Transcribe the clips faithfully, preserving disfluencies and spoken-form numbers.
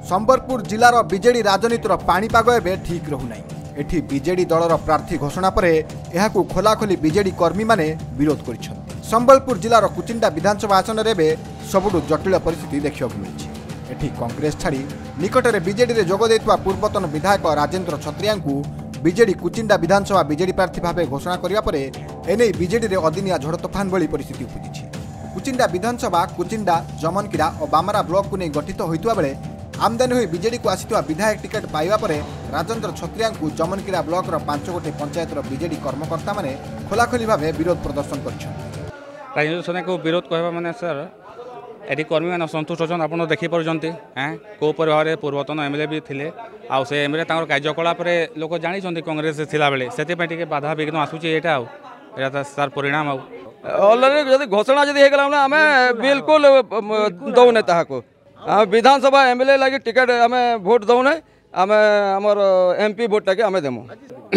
Sambalpur जिलार BJD राजनीतिर पाणीपाग एवं ठीक रहूना। एठी बीजेडी दलर प्रार्थी घोषणा पर यह खोलाखोली बीजेडी कर्मी माने विरोध कर संबलपुर जिलार कुचिंडा विधानसभा आसन में सबुठु जटिल परिस्थिति देखा मिली। एठी कांग्रेस छाड़ी निकटरे बीजेडी रे जोग देइतबा पूर्वतन विधायक राजेंद्र छत्रिया बीजेडी कुचिंडा विधानसभा बीजेडी प्रार्थी भाव घोषणा करिया परे एने बीजेडी रे अदिनिया झड़ तोफान भली परिस्थिति उपजिछि। कुचिंडा विधानसभा कुचिंडा जमनकीरा और बामरा ब्लॉक को नहीं गठित होइतबा बेले आमदानी हुई बीजेडी को आसितबा विधायक टिकेट पाइबा परे राजेंद्र छत्रिया जमनकीरा ब्लॉक रो पांच गोटे पंचायतर बीजेडी कर्मकर्ता माने खोलाखोली भाव विरोध प्रदर्शन करछन। राजेंद्र छत्रिया को विरोध कहबा माने सर एटी कर्मी मैंने असंतुष्ट अच्छे आप देखी पार्टी हाँ कौ भाव में पूर्वतन एमएलए भी थे आउ से एमएलए कार्यकलाप लोक जानी कांग्रेस थिला बेले से बाधा विघ्न आसूची यहाँ तार परिणाम अलरेडी जब घोषणा जब होगा आम बिल्कुल दौने ताको विधानसभा एमएलए लगी टिकेट आम भोट दौने आम आमर एमपी भोटा के आम देमु।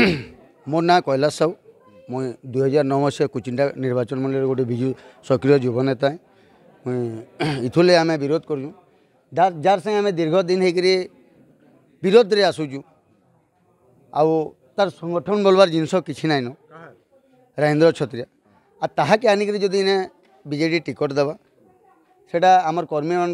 मोर ना कैलाश साहू मुई दुई हजार नौ मसीहा कुचिंडा निर्वाचन मंडल गोटे विजु सक्रिय युव नेता है। इथुले आम विरोध करूँ जार संगे आम दीर्घ दिन होकर विरोध रे आसूँ आउ तार संगठन बोलबार जिनस कि नाइन राजेंद्र छत्रिया आ ताहाके आनिक जदि इने बीजेडी टिकट देवा सेटा आमर कर्मी मान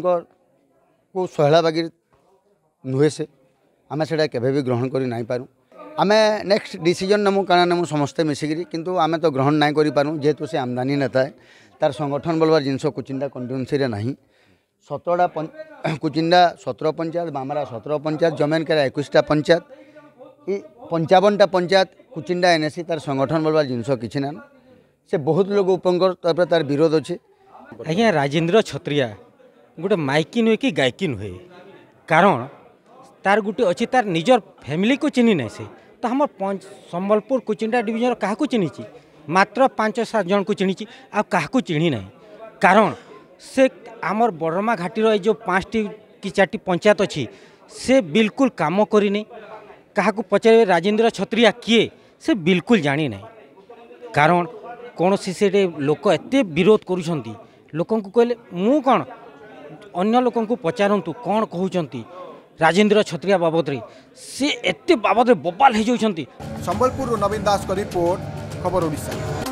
को सहला बागी नुहे से आम से केवे भी ग्रहण कर नहीं पारूँ। आम नेक्स्ट डिसीजन नमु काना नमु समस्ते मिसिकी किंतु आम तो ग्रहण नहीं करि पारूँ जेहेतु से आमदानी नेता है तार संगठन बोलबार जिनस कुचिंडा कंस्टिट्यूएंसी ना सतरटा कुचिंडा सतर पंचायत बामरा सतर पंचायत जमेनकेरा इक्कीसटा पंचायत ये पंचावनटा पंचायत कुचिंडा एनएसी तार संगठन बोलबार जिनस कि ना से बहुत लोग उपंकर तार विरोध अच्छे। आज्ञा राजेंद्र छत्रिया गोटे माइकी नुहे कि गायकी नुहे कारण तार गोटे अच्छी तार निजर फैमिली को चिन्ह ना से तो हम संबलपुर कुचिंडा डिविजन क्या चिन्ही मात्र पांच सात जन को चिन्ही आ क्या चिन्ही ना कारण से आमर बड़मा घाटीर जो पाँचटी कि चारटी पंचायत अच्छी से बिल्कुल काम करनी क्या पचारे राजेंद्र छत्रिया किए से बिल्कुल जानी ना कारण कौन से लोक एत विरोध करुँच लोक कहले मु कौन अन्य लोक पचारतु कौन कहते राजेंद्र छत्रिया बाबद से एत बाबद बबाल हो जाती। संबलपुर नवीन दास का रिपोर्ट खबर ओडिशा।